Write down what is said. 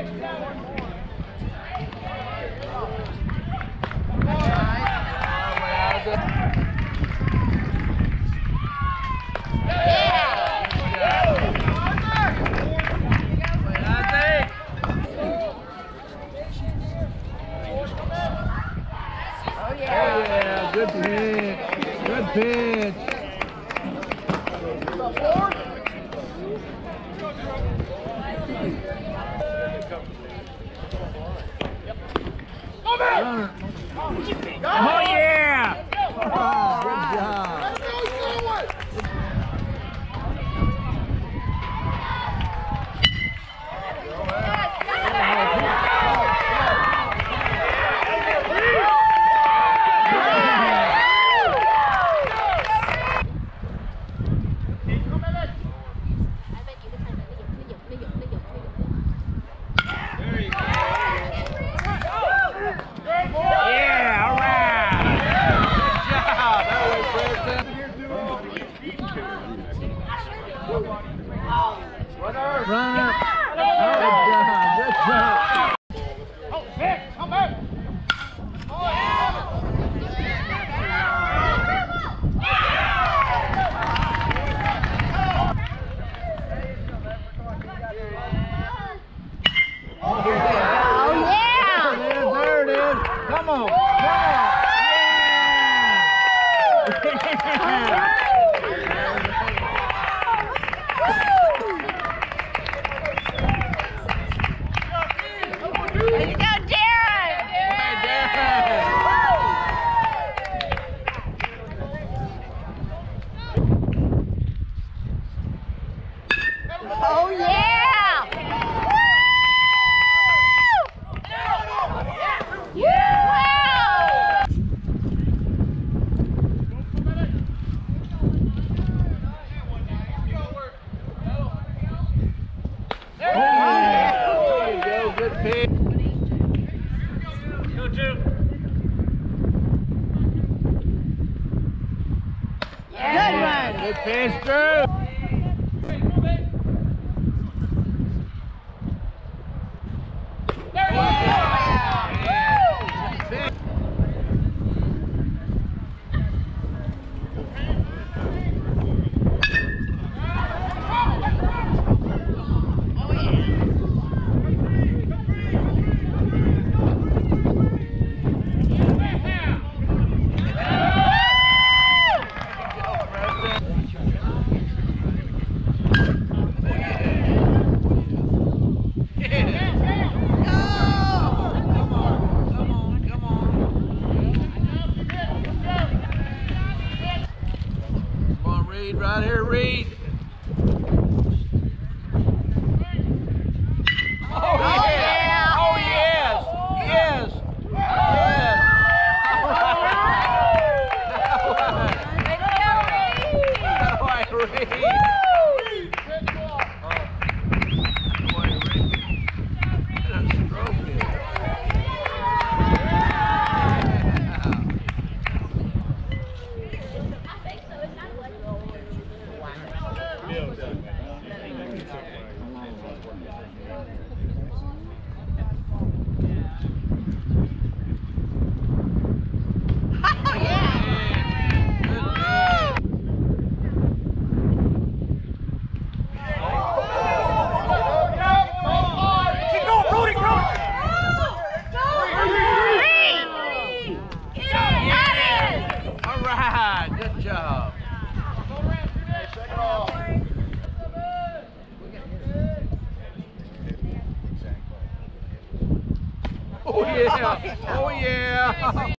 Good pitch. Good pitch. Oh yeah! Oh, good job. Runner. Good job. Oh, Vic, come back. Oh, yeah. There it is. Come on. Yeah. Oh yeah! Yeah! There you go, good pitch. Go, Jim. Good one! Good pitch, Drew. Reed, right here, Reed. Oh, yeah! Oh, yes! Yes! Yes! All right, Reed. Good job. Oh yeah. Oh yeah.